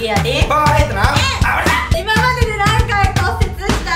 リアでバーヘッドな。 今までで何回骨折した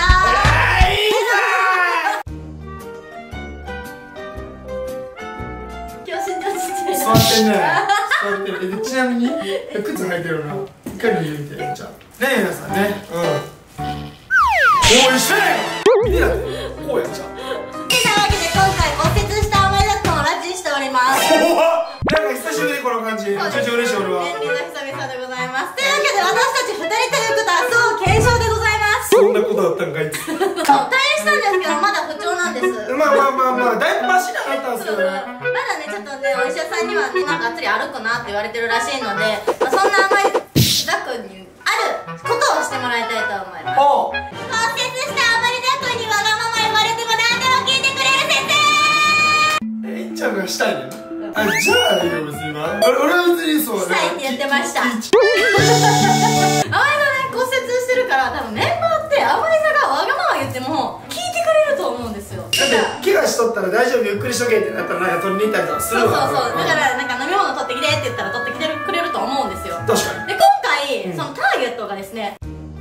今日身長ちっちゃい座ってんね。座ってる。ちなみに靴履いてるな。いかに見てるじゃん。ねえ皆さんね。うん。おい一緒やん。見てなって。こうやんじゃん。 てなわけで今回骨折した前田くんを拉致しております。 なんか久しぶりこの感じ。めちゃめちゃ嬉しい俺は。 年齢の久々でございます。というわけで私たち2人ということはそう継承でございます。 そんなことだったんかい。 そう退院したんですけどまだ不調なんです。 まあだいぶマシになったんですけどね。 まだねちょっとねお医者さんにはねなんかがっつり歩くなって言われてるらしいので、まあ、そんな甘いザくんにあることをしてもらいたいと思います。骨折したあまりザくんにわがまま言われても何でも聞いてくれる先生。 いっちゃんがしたいねん。あ、じゃあいいよ別に今。俺は別にそうしたいって言ってました。甘いがね骨折してるから多分メンバーって甘いがわがまま言っても聞いてくれると思うんですよ。 だって怪我しとったら大丈夫ゆっくりしとけってなったらなんか取りに行ったりとかするわ。 そうだからなんか飲み物取ってきてって言ったら取ってきてくれると思うんですよ。 確かに。 で今回、そのターゲットがですね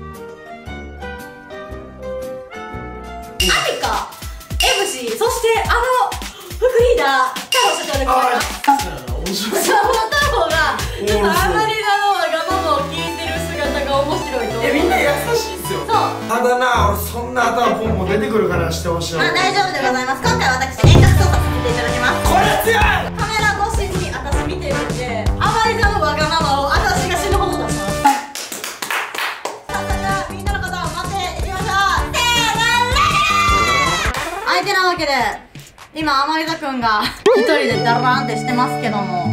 アミカ、MC、そして副リーダー太郎社長でございます。 面白い。 その太郎がちょっとあまりのわがままを聞いてる姿が面白いと思う。 みんな優しいっすよ。 そうただな俺そんな頭ポンポン出てくるからしてほしい。 まあ大丈夫でございます。今回私遠隔操作させていただきます。 これ強い。 カメラ越しに私見てるんであまりのわがままを私が死ぬほど出します。さあそれではみんなのことを待っていきましょう。せーの相手なわけで今甘利田くんが一人でダラーンってしてますけども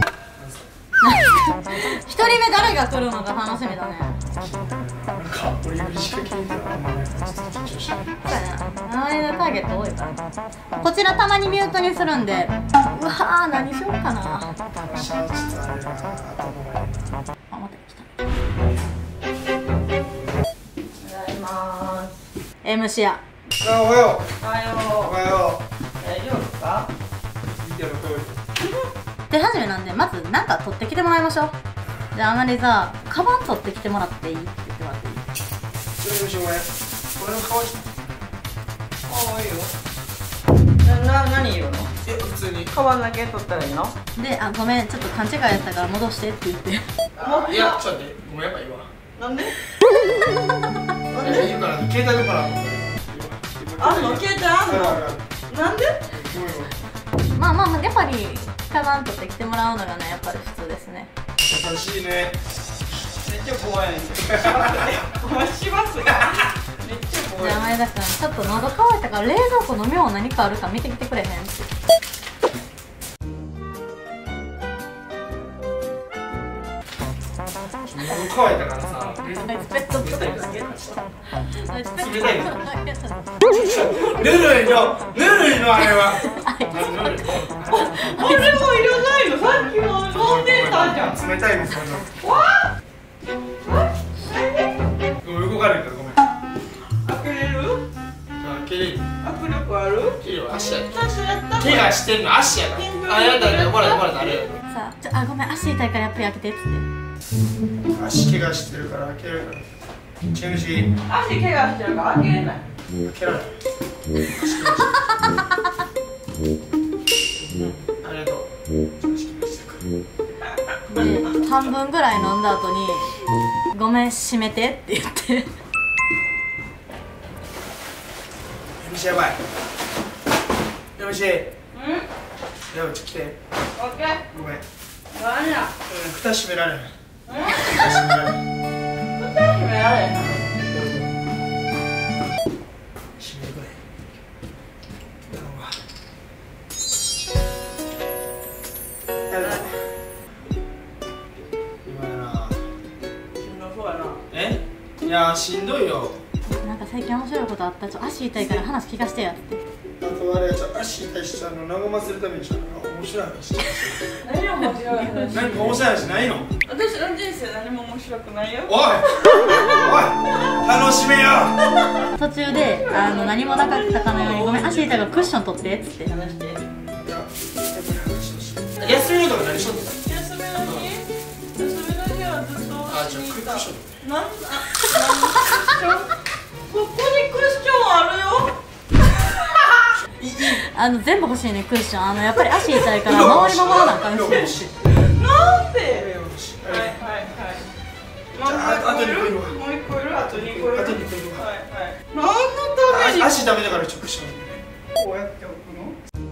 一人目誰が来るのか楽しみだね。 俺よりしか聞いてない。 甘利田ターゲット多いからこちらたまにミュートにするんでうわー何しようかな。あ待ってきた。お願いします。MC やあおはよう。 おはよう。 おはよ大丈夫ですか？ う。見ての通り。 手始めなんでまず何か取ってきてもらいましょう。じゃああまりさカバン取ってきてもらっていいって言ってもらっていい？ それにしようこれの顔して。 ああいいよ。何言うの？ 普通に。 カバンだけ取ったらいいの？ でごめんちょっと勘違いやったから戻してって言って。 いやちょっと待ってごめんやっぱいいわ。 なんで？ なんでいいから携帯のから。 あんの？携帯あんの？なんで？ まあやっぱりカバン取ってきてもらうのがねやっぱり普通ですね。 優しいね。 めっちゃ怖いね。お前しますよ。めっちゃ怖い。 じゃあ前田君ちょっと喉乾いたから冷蔵庫飲み物何かあるか見てきてくれへんって。 喉乾いたからさ。 ペットボトルだけ。 冷たいの。ぬるいのあれは。 これもいらないの。さっきも飲んでたじゃん。 冷たいですよ。 わ動かないからごめん。 開けれる？ 開けれる。 握力ある？ 足や。怪我してんの足やから。あやだほらあれ。 さあごめん足痛いからやっぱり開けてっつって。 足怪我してるから開けれるから。チェムシー。 足怪我してるから開けれない。 開けられない。ありがとう。 で半分ぐらい飲んだ後に「ごめん閉めて」って言って MC やばい。MC。やばい、ちょっと来て。 オッケー。 ごめん。 何や？ 蓋閉められへん。蓋閉められへん。 蓋閉められへん。 閉めてくれ。頼むわ。やだ。今やな。 しんどそうやな。 いやしんどいよ。 なんか最近面白いことあった。足痛いから話聞かせてやって。 あとあれ足痛いし和ませるために面白い話。 何も面白い話。 何か面白い話ないの？ 私の人生何も面白くないよ。 おい楽しめよ。 途中で何もなかったかのように「ごめん足痛いからクッション取って」っつって話して。 休みのとか何しとった？ 休みの日はずっとじゃあクッションなんここにクッションあるよ。 全部欲しいね、クッション。やっぱり足痛いから周り守らなあかんし。 なんで。はいはいはい。あと2個いる。もう1個いる。あと2個いる。 あと2個いる。 はいはい。何のために。 足ダメだからちょっとクッション。 こうやっておくの。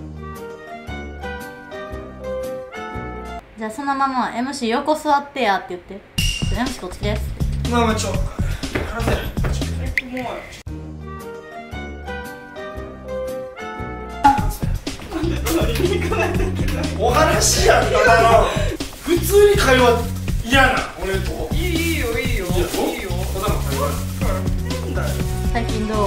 じゃあそのまま MC 横座ってやって言って。MC こっちですって。 まあまあ話せない。 もう。 お話やん、ただの普通に会話嫌な、俺と。 いいよいいよいいよ。 ただの会話。 なんだよ。 最近どう？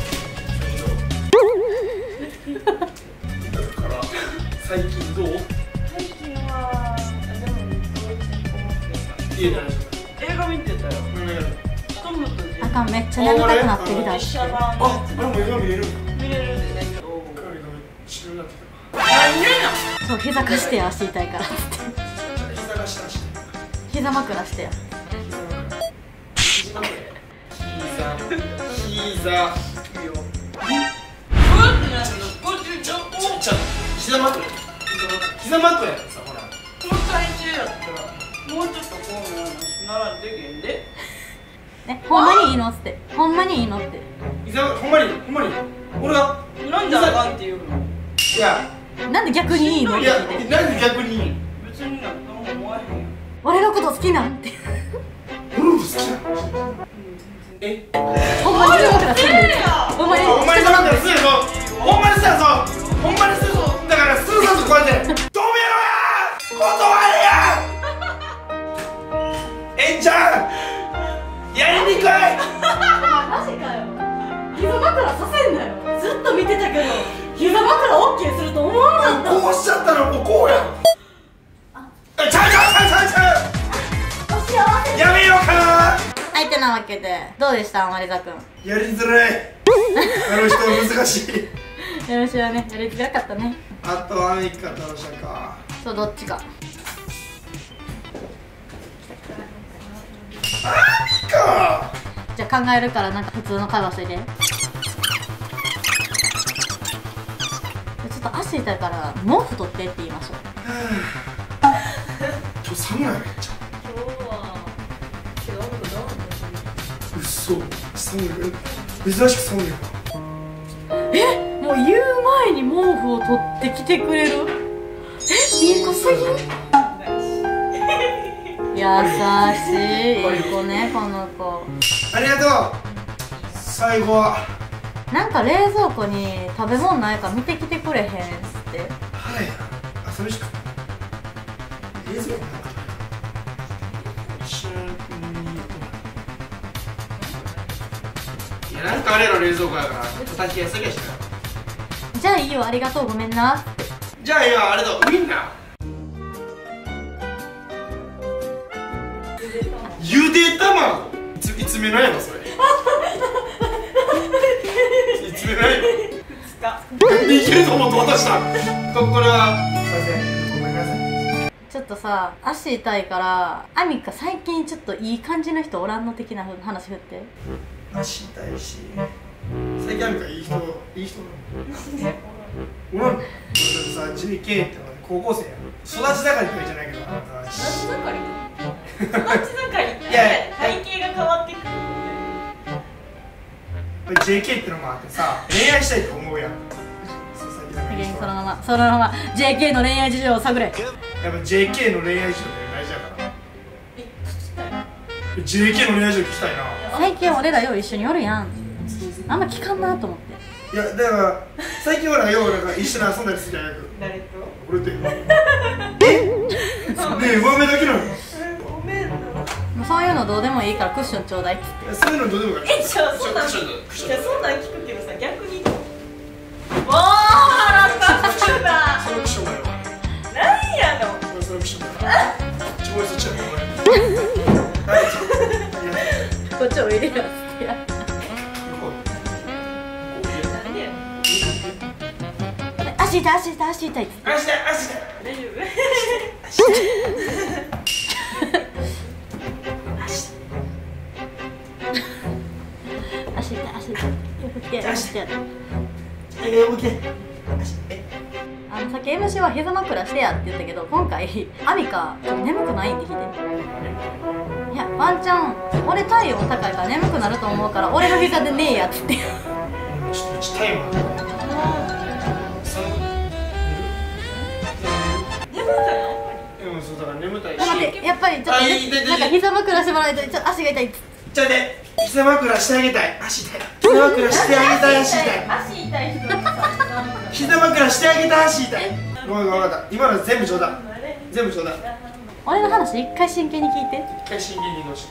だから最近どう？ 最近はでも家で映画見てたよ。トムとジェリー。 あかん、めっちゃ眠たくなってきた。 実写版あ、あれも映画見れる？ 見れるんでね。 知らなかった。 何やそう、膝貸してや、足痛いからって。 膝が下して。 膝枕してや。 膝。 いいよ。膝枕やさ、ほら。 この体重やったらもうちょっとこうならでけんで。 ね、ほんまにいいのって。ほんまにいいのって。 ほんまに俺がなんであかんって言うの。 いやなんで逆にいいのっていや、 聞いて。 なんで逆に別になんとも思わへんよ。 俺のこと好きなんて。 俺も好きなの。え、 ほんまに膝枕するんですよ。ほんまに。 お前さんだからするぞ。ほんまにするぞ。ほんまにするぞ。だからするぞこうやって止めろや。断れや。えんちゃんやりにくい。 マジかよ。膝枕させんなよ。ずっと見てたけど膝枕オッケーすると思わなかった。 こうしちゃったらもうこうやん。ちゃうお幸せ。 やめようかな。 はい、てなわけでどうでしたマリザくん。 やりづらい。あの人難しい。 よろしくはね、やりづらかったね。 あとはアミカとロシャか。 そう、どっちか。 アミカ。 じゃあ考えるからなんか普通の会話しといて。ちょっと足痛いから毛布取ってって言いましょう。 今日寒ないめっちゃ。 今日は違うことだ。 うっそ寒い。珍しく寒いな。 もう言う前に毛布を取ってきてくれる。いい子すぎ。優しい、いい子ね、この子。 ありがとう。最後はなんか冷蔵庫に食べ物ないか見てきてくれへんっつって。 はい。あ、それしか冷蔵庫なんかいや、なんかあれの冷蔵庫やから叩きやすいやしな。 じゃあいいよ、ありがとう、ごめんなって。 じゃあいいよ、ありがとう。ウインナーゆで卵。いつ目なんやろそれ。いつ目なんやろ。2キロと思って渡した。これはすいません、ごめんなさい。 ちょっとさ、足痛いからアミカ最近ちょっといい感じの人おらんの的な話振って。 足痛いし最近あるかいい人なの。おらんの。さ、JK って高校生やん。育ち盛りとかじゃないけど、 育ち盛りって体型が変わってくるので。 JK ってのもあってさ、恋愛したいと思うやん。 そのまま JK の恋愛事情を探れ。 やっぱ JK の恋愛事情って大事だから。JK の恋愛事情聞きたいな。 最近俺らよう一緒におるやん。あんま聞かんなと思って。 いや、だから最近ほらようなんか一緒に遊んだりするじゃん。 誰と？ 俺と。ねえ、上目だけなの。 ごめんな。 もうそういうのどうでもいいからクッションちょうだいっつって。 そういうのどうでもいいから。 じゃあそんなん聞くけどさ、逆に腹立つな。 そのクッションだよ。 何やの。 そのクッションだよ。ちょいそっちやろ。はい、 こっちおいでよっつってや。足痛い足痛い足痛いっつって。 足だ大丈夫？足振ってやる起きて。 さっき MC は膝枕してやって言ったけど、今回アミカ眠くないって聞いて、いやワンチャン俺体温高いから眠くなると思うから俺の膝でねえやっつってちょっとタイマー。そうだから眠たいし。 待って、やっぱりちょっとなんか膝枕してもらわないとちょっと足が痛い。 じゃあね、膝枕してあげたい。足痛い。膝枕してあげたい。足痛い。 足痛い人にさ膝枕してあげたい。足痛い。ごめん分かった。今の全部冗談。全部冗談。 俺の話一回真剣に聞いて。 一回真剣に言いまし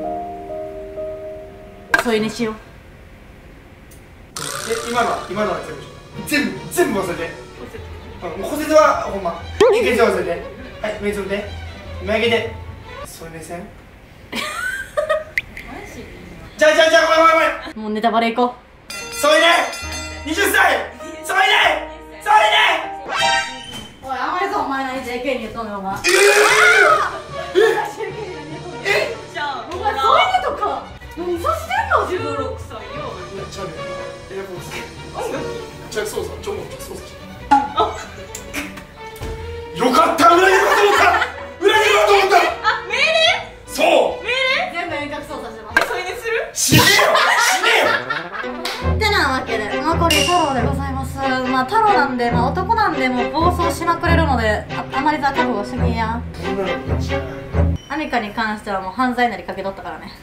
添い寝しよう。 今のは全部全部忘れて。もう骨折はほんま一回忘れて。はい、目つぶって目開けて。添い寝せん。じゃあごめんもうネタバレいこう。 添い寝20歳添い寝おい、あまりそうお前何 JK に言っとんねんお前。 じゃあお前そういうとか何さしてんの自分。 16歳よちゃうねん。エアコンつけ着操作着操作してよかった。裏切ろうと思ったあ、命令そう命令全部遠隔操作してます。 それにする死ねよってなわけで残り太郎でございます。まあ太郎なんで、まあ男なんでもう暴走しまくれるので、あまりざ覚悟しときや。 女の子たちアミカに関してはもう犯罪なりかけとったからね。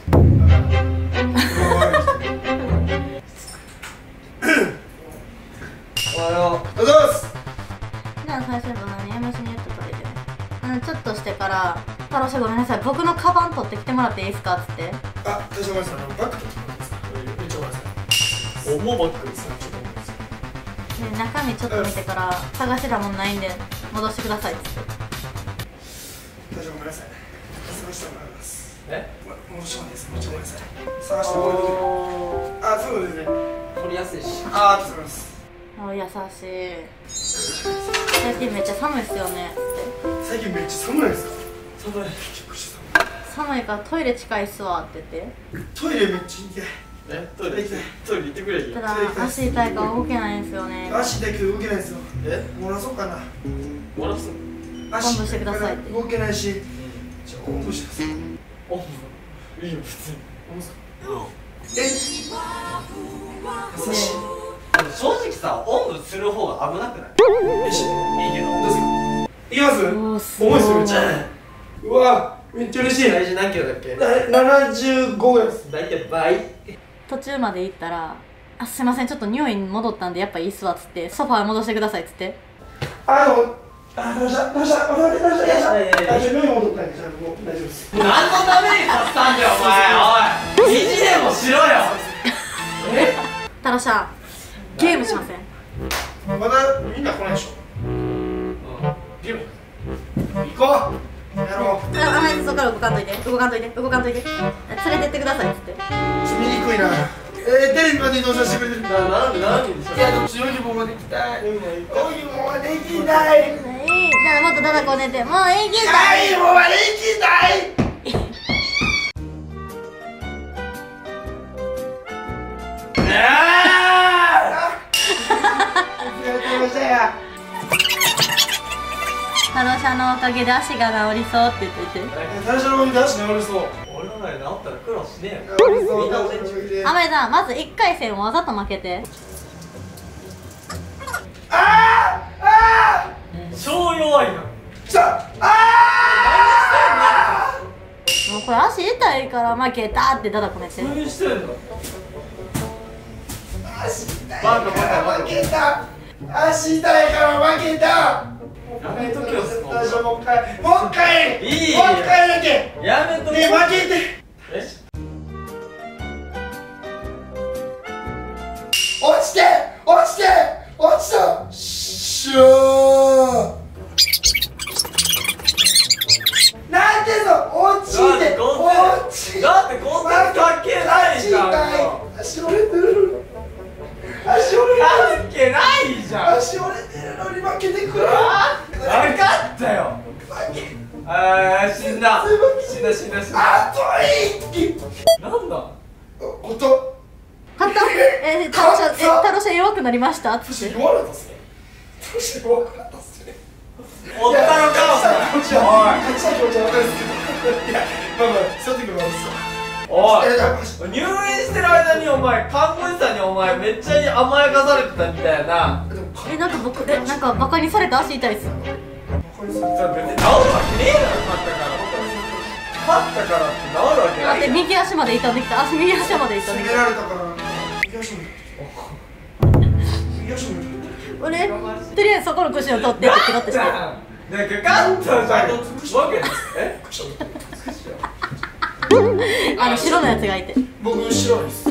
おはようございます。 じゃあ最初の何 MC に言ったとりで、ちょっとしてから太郎氏ごめんなさい、僕のカバン取ってきてもらっていいですかっつって。 あ、大丈夫です。バッグ取ってもらっていいですか。めっちゃごめんなさい。重バッグですね。ちょっとごめんなさい。 で中身ちょっと見てから探したもんないんで戻してくださいっつって。 大丈夫ごめんなさい。探してもらいます。 え？ もうしょうがないです。めっちゃごめんなさい。探してもらってくれ。あ、そうですね。 取りやすいし。 あ、ありがとうございます。 あ、優しい。最近めっちゃ寒いっすよねっつって。 最近めっちゃ寒いですか。 寒い。 結構して寒いからトイレ近いっすわって言って。 寒い。トイレめっちゃ痛い。 え？トイレ行ってくれよ。 ただ足痛いから動けないんですよね。 足だけど動けないですよ。 え？ 漏らそうかな。 漏らす？ 足おんぶしてくださいって動けないし。じゃあおんぶしてください。 おんぶ。いいよ別に。 おんぶすか。優しい。 正直さ、おんぶする方が危なくない？ よし。 いいけど。 どうすか。いきますおーすごい重いっすよめっちゃ。うわ、めっちゃ嬉しい。 大事何キロだっけ 75ぐらいです。 大体倍。 途中まで行ったら「あ、すいませんちょっと匂いに戻ったんでやっぱいいっすわ」っつってソファー戻してくださいっつって。 どうした目が戻ったんで、もう大丈夫です。 何のためにさせたんだよお前。おい。意地でもしろよ。 太郎さんゲームしません？ まだみんな来ないでしょ。ゲーム行こう。やろう。 あまりそこから動かんといて連れてってくださいっつって。 見にくいな。テレビまで移動させてくれてる。 なんでいやでも強い希望まで行きたい。強い希望まで行きたい。 だからもっとただこねてもう行きたい。 強い希望まで行きたい。 太郎さんのおかげで足が治りそうって言ってて。 最初の出し治りそう。 俺の前で治ったら苦労しねえよ。 治りそう。 みんな俺んち来て。 あまりさんまず1回戦わざと負けて。 超弱いな。 もうこれ足痛いから負けたってだだこねて。 何してんの？ 足痛いから負けた。足痛いから負けた。 やめとけよ。 最初もう一回いいもう一回だけ。 やめとけ。 負けて。 え？ 落ちた。しょー。なんで落ちてだってこんな関係ないじゃん。 足折れてる。 関係ないじゃん。 足折れてるのに負けてくれ。 分かったよ。死んだ。 あと楽しい弱くなりましたって。 弱かったっすね。楽しい弱かったっすね。 おったのか気持ちは勝ちた気持ちは分かるんですけど、いやまあまあそういう時もあるっすよ。 おい、入院してる間にお前看護師さんにお前めっちゃ甘やかされてたみたいな。 なんか僕なんかバカにされて足痛いっす。 それ別に治るわけねえだろ。勝ったからって治るわけだってないやん。 右足まで痛んできた。右足まで痛んできた。 攻められたから右足も右足も俺とりあえずそこのクッション取ってってピロってして。 なんか勝ったじゃん。わけえ？ 白のやつがいて。 僕白いです。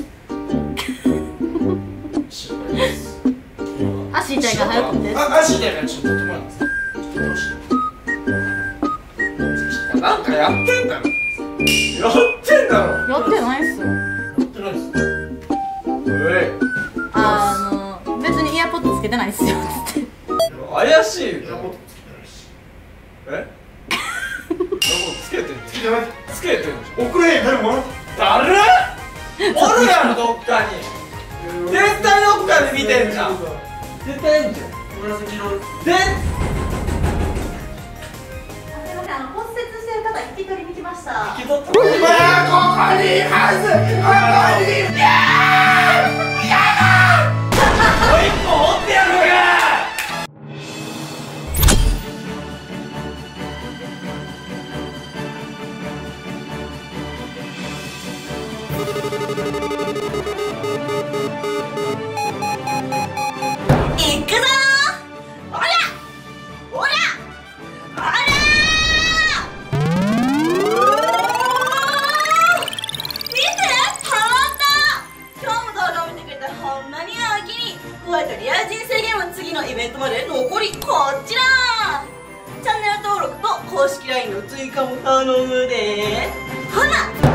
足痛いから早く取って。 足痛いからちょっと取ってもらっていいですか。 なんかやってんだろ。やってんだろ。 やってないっすよ。 やってないです。 別にイヤーポッドつけてないっすよつって。 怪しいよ。え？つけてんつけてない。 つけてんじゃん。 送れ誰ももらって。 誰？おるやろどっかに。絶対どっかで見てんじゃん。絶対んじゃん。 紫色。 で。 骨折してる方引き取りに来ました。 引き取った。 ここにいます。ここに。いやもう一本折ってやるのか。 いくぞー。おりゃおりゃおりゃ見てハマった。今日も動画を見てくれてほんまにあきに。こうやってリアル人生ゲームの次のイベントまで残りこちら。チャンネル登録と公式 LINE の追加も頼むで。ほな